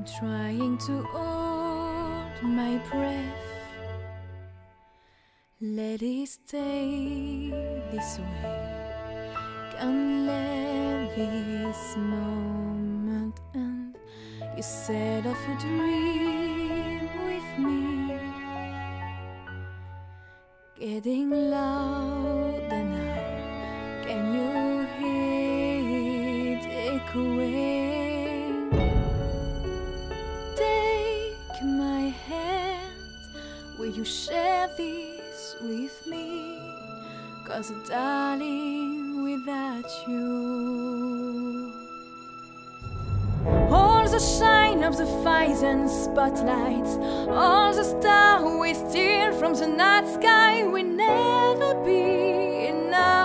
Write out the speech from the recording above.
trying to hold my breath. Let it stay this way. Can't let this moment end. You set off a dream with me, getting louder now. Can you hear it echoing? Take my hand, will you share this with me? 'Cause darling, without you, all the shine of the fires and spotlights, all the stars we steal from the night sky will never be enough.